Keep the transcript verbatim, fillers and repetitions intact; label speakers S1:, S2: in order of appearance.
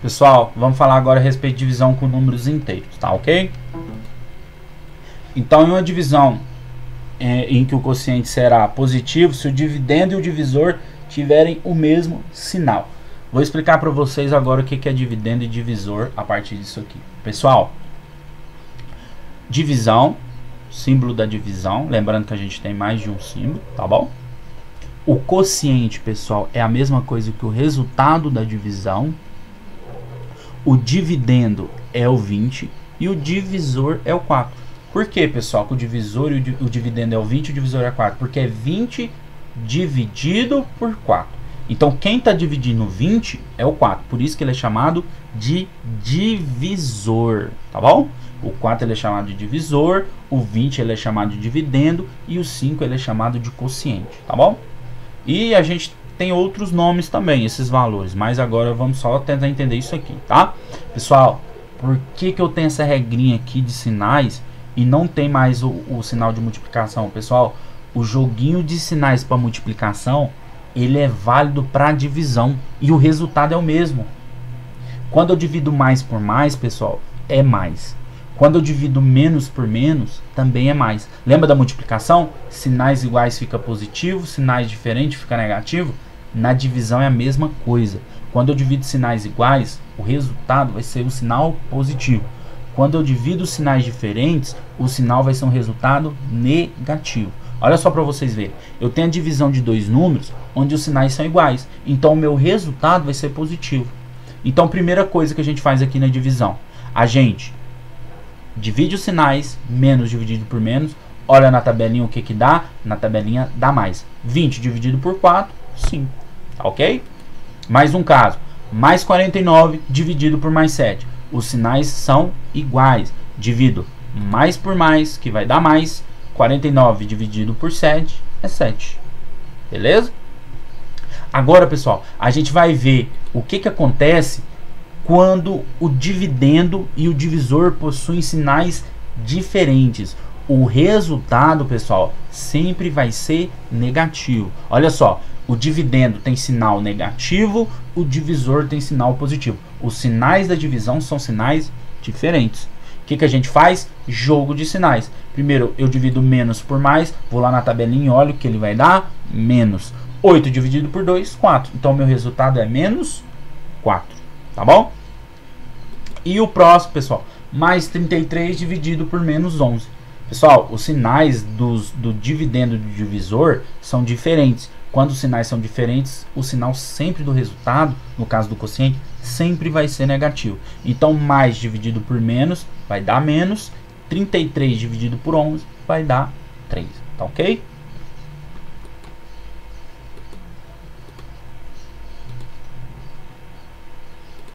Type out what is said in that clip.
S1: Pessoal, vamos falar agora a respeito de divisão com números inteiros, tá ok? Então, em uma divisão é, em que o quociente será positivo, se o dividendo e o divisor tiverem o mesmo sinal. Vou explicar para vocês agora o que é dividendo e divisor a partir disso aqui. Pessoal, divisão, símbolo da divisão, lembrando que a gente tem mais de um símbolo, tá bom? O quociente, pessoal, é a mesma coisa que o resultado da divisão. O dividendo é o vinte e o divisor é o quatro. Por que, pessoal, que o divisor e o, di o dividendo é o vinte e o divisor é quatro? Porque é vinte dividido por quatro. Então, quem está dividindo vinte é o quatro. Por isso que ele é chamado de divisor, tá bom? O quatro ele é chamado de divisor, o vinte ele é chamado de dividendo e o cinco ele é chamado de quociente, tá bom? E a gente tem outros nomes também, esses valores, mas agora vamos só tentar entender isso aqui, tá? Pessoal, por que que eu tenho essa regrinha aqui de sinais e não tem mais o, o sinal de multiplicação? Pessoal, o joguinho de sinais para multiplicação, ele é válido para divisão e o resultado é o mesmo. Quando eu divido mais por mais, pessoal, é mais. Quando eu divido menos por menos, também é mais. Lembra da multiplicação? Sinais iguais fica positivo, sinais diferentes fica negativo. Na divisão é a mesma coisa. Quando eu divido sinais iguais, o resultado vai ser um sinal positivo. Quando eu divido sinais diferentes, o sinal vai ser um resultado negativo. Olha só para vocês verem. Eu tenho a divisão de dois números, onde os sinais são iguais. Então, o meu resultado vai ser positivo. Então, primeira coisa que a gente faz aqui na divisão. A gente divide os sinais, menos dividido por menos. Olha na tabelinha o que que dá. Na tabelinha dá mais. vinte dividido por quatro, cinco. Tá ok? Mais um caso. Mais quarenta e nove dividido por mais sete. Os sinais são iguais. Divido mais por mais, que vai dar mais. quarenta e nove dividido por sete é sete. Beleza? Agora, pessoal, a gente vai ver o que que acontece quando o dividendo e o divisor possuem sinais diferentes. O resultado, pessoal, sempre vai ser negativo. Olha só, o dividendo tem sinal negativo, o divisor tem sinal positivo. Os sinais da divisão são sinais diferentes. O que que a gente faz? Jogo de sinais. Primeiro, eu divido menos por mais, vou lá na tabelinha e olho o que ele vai dar. Menos oito dividido por dois, quatro. Então, meu resultado é menos quatro. Tá bom? E o próximo, pessoal, mais trinta e três dividido por menos onze. Pessoal, os sinais dos, do dividendo e do divisor são diferentes. Quando os sinais são diferentes, o sinal sempre do resultado, no caso do quociente, sempre vai ser negativo. Então, mais dividido por menos vai dar menos. trinta e três dividido por onze vai dar três. Tá ok?